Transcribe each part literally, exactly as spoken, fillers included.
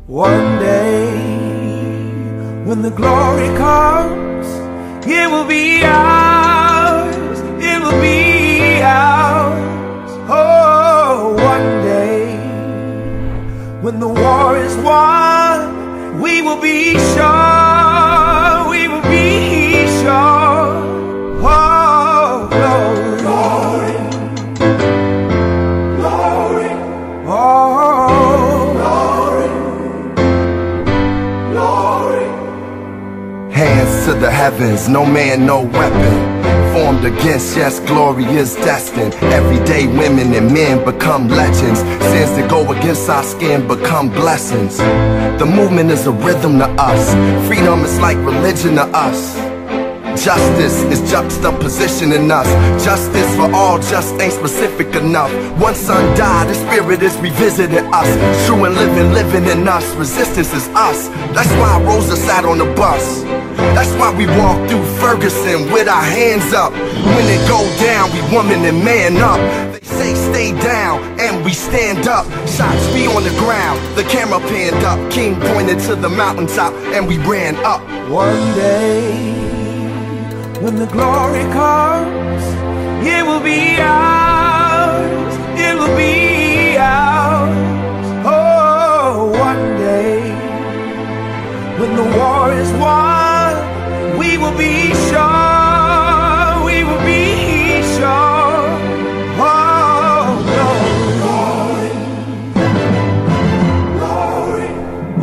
One day, when the glory comes, it will be ours, it will be ours. Oh, one day, when the war is won, we will be sure, we will be sure. Oh, glory, glory, glory. Oh, glory, glory. Hands to the heavens, no man, no weapon formed against, yes, glory is destined. Everyday women and men become legends. Sins that go against our skin become blessings. The movement is a rhythm to us. Freedom is like religion to us. Justice is juxtapositioning us. Justice for all just ain't specific enough. One son died, the spirit is revisiting us. True and living, living in us. Resistance is us. That's why Rosa sat on the bus. That's why we walk through Ferguson with our hands up. When it go down, we woman and man up. They say stay down, and we stand up. Shots be on the ground, the camera panned up. King pointed to the mountaintop, and we ran up. One day, when the glory comes, it will be ours, it will be ours. Oh, one day, when the war is won, we will be sure, we will be sure. Oh, glory, glory, glory.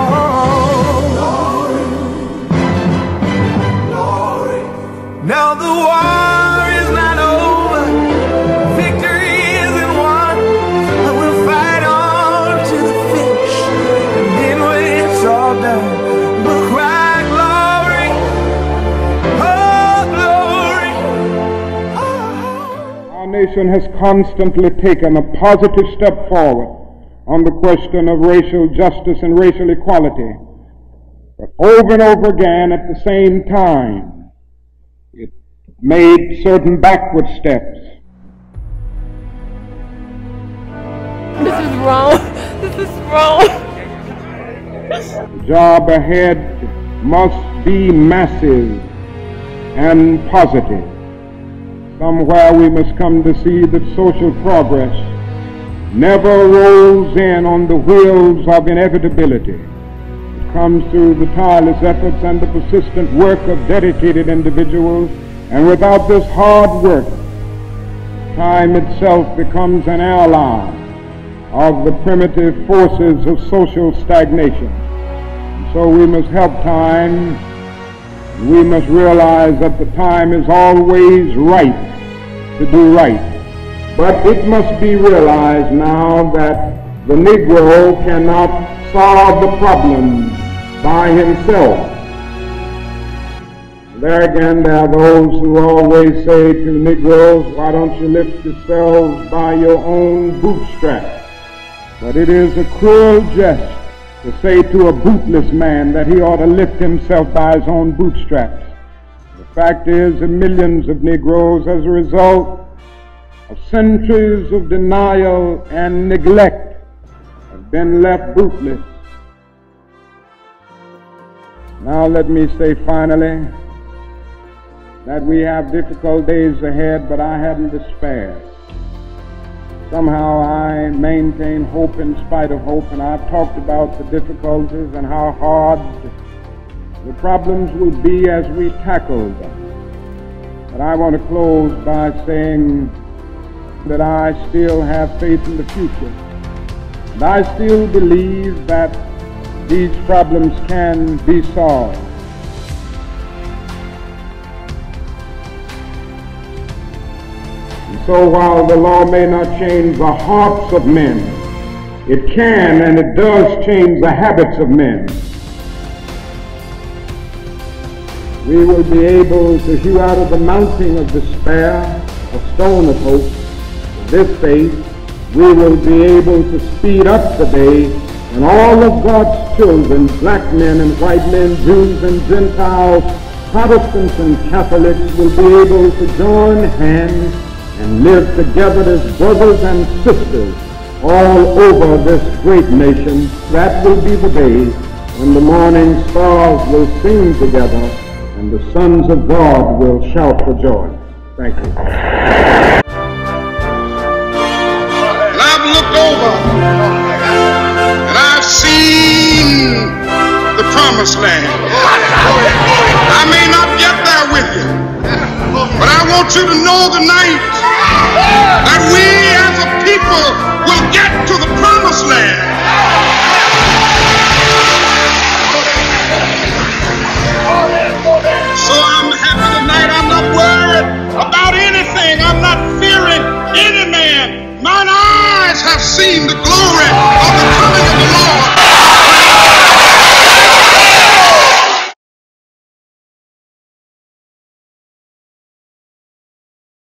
Oh, now the war is not over, victory isn't won, but we'll fight on to the finish, and then when it's all done, we'll cry glory, oh glory, oh. Our nation has constantly taken a positive step forward on the question of racial justice and racial equality, but over and over again at the same time, it made certain backward steps. This is wrong. This is wrong. The job ahead must be massive and positive. Somewhere we must come to see that social progress never rolls in on the wheels of inevitability. It comes through the tireless efforts and the persistent work of dedicated individuals, and without this hard work, time itself becomes an ally of the primitive forces of social stagnation. And so we must help time. We must realize that the time is always right to do right. But it must be realized now that the Negro cannot solve the problem by himself. There again, there are those who always say to Negroes, why don't you lift yourselves by your own bootstraps? But it is a cruel jest to say to a bootless man that he ought to lift himself by his own bootstraps. The fact is that millions of Negroes, as a result of centuries of denial and neglect, have been left bootless. Now let me say finally that we have difficult days ahead, but I haven't despaired. Somehow I maintain hope in spite of hope, and I've talked about the difficulties and how hard the problems will be as we tackle them. But I want to close by saying that I still have faith in the future. And I still believe that these problems can be solved. And so while the law may not change the hearts of men, it can and it does change the habits of men. We will be able to hew out of the mountain of despair a stone of hope. This faith, we will be able to speed up the day when all of God's children, black men and white men, Jews and Gentiles, Protestants and Catholics, will be able to join hands and live together as brothers and sisters all over this great nation. That will be the day when the morning stars will sing together and the sons of God will shout for joy. Thank you. And I've looked over and I've seen the promised land. I may not get there with you, but I want you to know tonight that we as a people will get to the promised land. So I'm happy tonight. I'm not worried about anything. I'm not fearing any man. Mine eyes have seen the glory of the